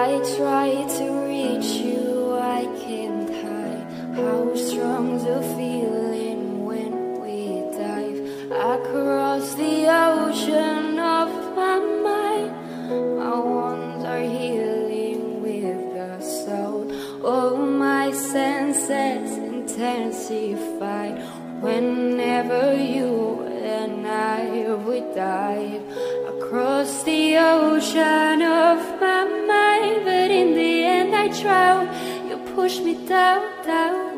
I try to reach you, I can't hide how strong the feeling when we dive across the ocean of my mind. My wounds are healing with the soul. All my senses intensified whenever you and I would dive across the ocean of my mind. But in the end I drown. You push me down, down.